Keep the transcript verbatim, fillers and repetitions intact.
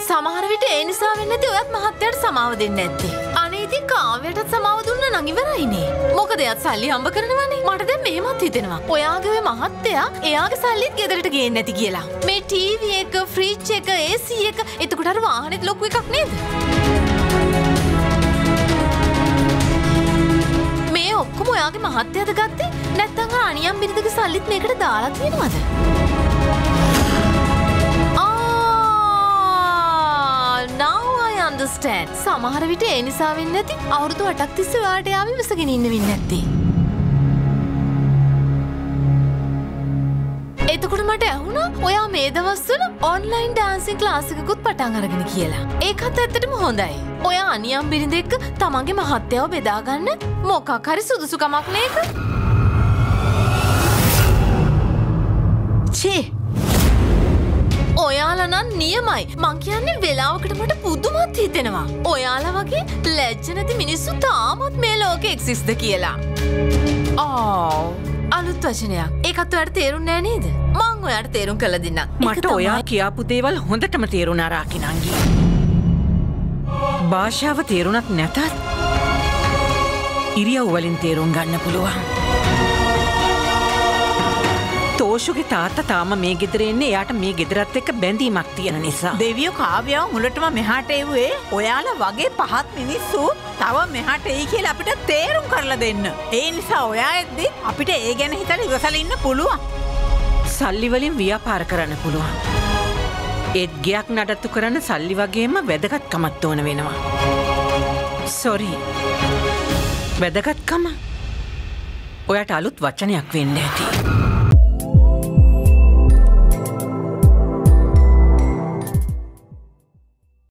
සමහර විට ඒ නිසා වෙන්නේ නැති ඔයත් මහත්තයාට සමාව දෙන්නේ නැත්තේ. අනේ ඉතින් කාව්‍යයටත් සමාව දුන්නා නම් ඉවරයිනේ. මොකද එයාත් සල්ලි හම්බ කරනවනේ. මට දැන් මෙහෙමත් හිතෙනවා. ඔයාගේ ඔය මහත්තයා එයාගේ සල්ලිත් ගෙදරට ගේන්නේ නැති කියලා. මේ ටීවී එක, ෆ්‍රිජ් එක, ඒසී එක එතකොට අර වාහනේත් ලොකු එකක් නේද? මේ ඔක්කොම ඔයාගේ මහත්තයාද ගත්තේ? නැත්නම් අර අනියම් බිරිඳගේ සල්ලිත් මේකට දාලා තියෙනවද? Now I understand. සමහර විට ඒ නිසා වෙන්නේ නැති අවුරුදු අටක් තිස්සේ ඔයාට යාවි විසගෙන ඉන්න වෙන්නේ නැත්තේ. එතකොට මට ඇහුණා ඔයා මේ දවස්වල ඔන්ලයින් ඩාන්සින් ක්ලාස් එකකුත් පටන් අරගෙන කියලා. ඒකත් ඇත්තටම හොඳයි. ඔයා අනියම් බිරිඳ එක්ක තමන්ගේ මහත්තයාව බෙදා ගන්න මොකක් හරි සුදුසුකමක් නේක? ඡේ ඔයාලා නම් නියමයි. මං කියන්නේ වෙලාවකට මට පුදුමත් හිතෙනවා. ඔයාලා වගේ ලැජ්ජ නැති මිනිස්සු තාමත් මේ ලෝකේ එක්සිස්ට්ද කියලා. ආ අලුත් වචනයක්. ඒකත් ඔයාලට තේරුන්නේ නැහැ නේද? මං ඔයාලට තේරුම් කරලා දෙන්නම්. මට ඔයා කියාපු දේවල් හොඳටම තේරුණා රාකිනංගි. භාෂාව තේරුණත් නැතත් ඉරියව් වලින් තේරුම් ගන්න පුළුවන්. තෝෂුගේ තාත්තා තාම මේ ගෙදර එන්නේ එයාට මේ ගෙදරත් එක්ක බැඳීමක් තියෙන නිසා. දෙවියෝ කාව්‍යව මුලටම මෙහාට එව්වේ ඔයාලා වගේ පහත් මිනිස්සු තව මෙහාට එයි කියලා අපිට තේරුම් කරලා දෙන්න. ඒ නිසා ඔයා එද්දි අපිට ඒ ගැන හිතලා ඉවසලා ඉන්න පුළුවන්. සල්ලි වලින් ව්‍යාපාර කරන්න පුළුවන්. ඒත් ගයක් නඩත්තු කරන්න සල්ලි වගේම වැදගත්කමක් ඕන වෙනවා. සෝරි. වැදගත්කම ඔයාට අලුත් වචනයක් වෙන්න ඇති.